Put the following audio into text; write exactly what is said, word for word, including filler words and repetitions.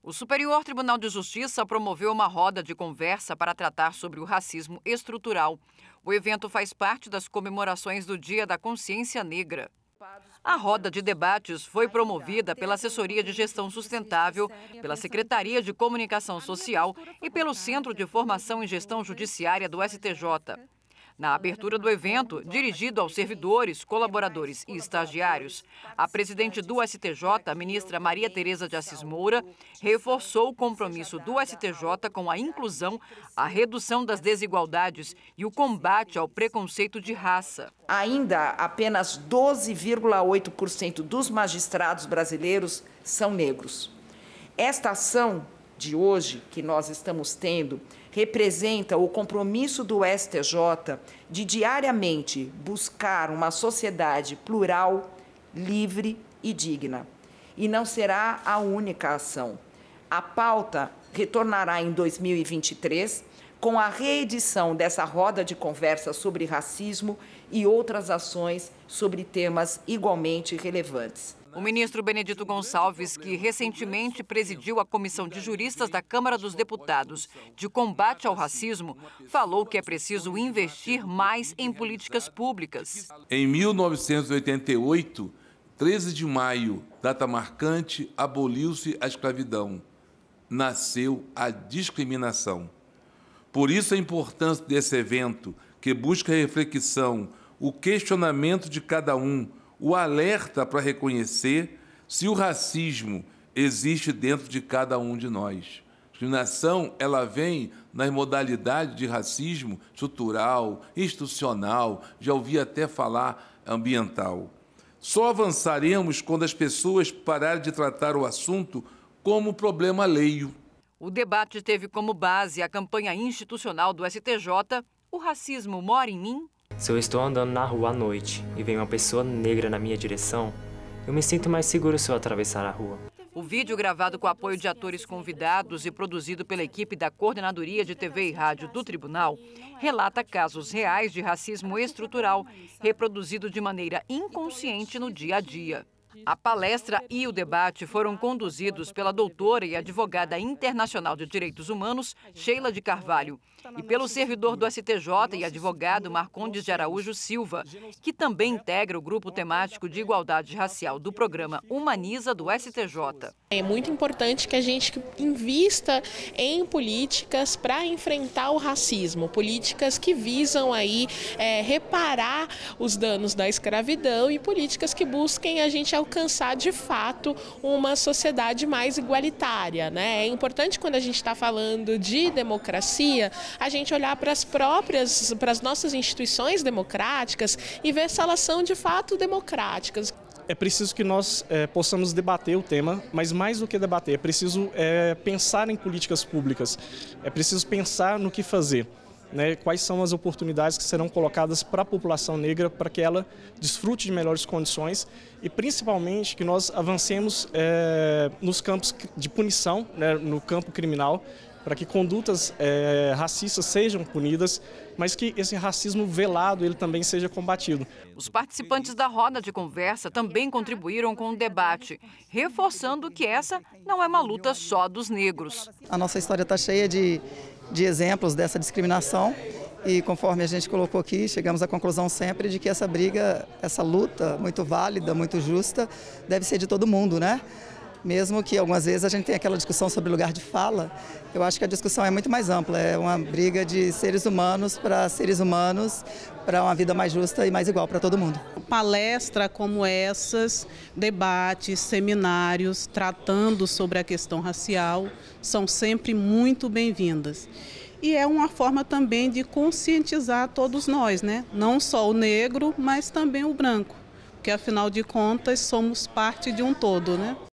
O Superior Tribunal de Justiça promoveu uma roda de conversa para tratar sobre o racismo estrutural. O evento faz parte das comemorações do Dia da Consciência Negra. A roda de debates foi promovida pela Assessoria de Gestão Sustentável, pela Secretaria de Comunicação Social e pelo Centro de Formação em Gestão Judiciária do S T J. Na abertura do evento, dirigido aos servidores, colaboradores e estagiários, a presidente do S T J, a ministra Maria Tereza de Assis Moura, reforçou o compromisso do S T J com a inclusão, a redução das desigualdades e o combate ao preconceito de raça. Ainda apenas doze vírgula oito por cento dos magistrados brasileiros são negros. Esta ação de hoje que nós estamos tendo representa o compromisso do S T J de diariamente buscar uma sociedade plural, livre e digna. E não será a única ação. A pauta retornará em dois mil e vinte e três com a reedição dessa roda de conversa sobre racismo e outras ações sobre temas igualmente relevantes. O ministro Benedito Gonçalves, que recentemente presidiu a Comissão de Juristas da Câmara dos Deputados de combate ao racismo, falou que é preciso investir mais em políticas públicas. Em mil novecentos e oitenta e oito, treze de maio, data marcante, aboliu-se a escravidão. Nasceu a discriminação. Por isso a importância desse evento, que busca a reflexão, o questionamento de cada um, o alerta para reconhecer se o racismo existe dentro de cada um de nós. A discriminação, ela vem nas modalidades de racismo estrutural, institucional, já ouvi até falar ambiental. Só avançaremos quando as pessoas pararem de tratar o assunto como problema alheio. O debate teve como base a campanha institucional do S T J, O Racismo Mora em Mim? Se eu estou andando na rua à noite e vem uma pessoa negra na minha direção, eu me sinto mais seguro se eu atravessar a rua. O vídeo, gravado com apoio de atores convidados e produzido pela equipe da Coordenadoria de T V e Rádio do Tribunal, relata casos reais de racismo estrutural, reproduzido de maneira inconsciente no dia a dia. A palestra e o debate foram conduzidos pela doutora e advogada internacional de direitos humanos, Sheila de Carvalho, e pelo servidor do S T J e advogado Marcondes de Araújo Silva, que também integra o grupo temático de igualdade racial do programa Humaniza do S T J. É muito importante que a gente invista em políticas para enfrentar o racismo, políticas que visam aí é, reparar os danos da escravidão e políticas que busquem a gente alcançar de fato uma sociedade mais igualitária, né? É importante, quando a gente está falando de democracia, a gente olhar para as próprias, para as nossas instituições democráticas e ver se elas são de fato democráticas. É preciso que nós é, possamos debater o tema, mas mais do que debater, é preciso é, pensar em políticas públicas, é preciso pensar no que fazer, né? Quais são as oportunidades que serão colocadas para a população negra para que ela desfrute de melhores condições e principalmente que nós avancemos é, nos campos de punição, né, no campo criminal, para que condutas é, racistas sejam punidas, mas que esse racismo velado ele também seja combatido. Os participantes da roda de conversa também contribuíram com o debate, reforçando que essa não é uma luta só dos negros. A nossa história está cheia de, de exemplos dessa discriminação e, conforme a gente colocou aqui, chegamos à conclusão sempre de que essa briga, essa luta muito válida, muito justa, deve ser de todo mundo, né? Mesmo que algumas vezes a gente tenha aquela discussão sobre lugar de fala, eu acho que a discussão é muito mais ampla, é uma briga de seres humanos para seres humanos, para uma vida mais justa e mais igual para todo mundo. Palestras como essas, debates, seminários tratando sobre a questão racial são sempre muito bem-vindas. E é uma forma também de conscientizar todos nós, né? Não só o negro, mas também o branco, porque afinal de contas somos parte de um todo, né?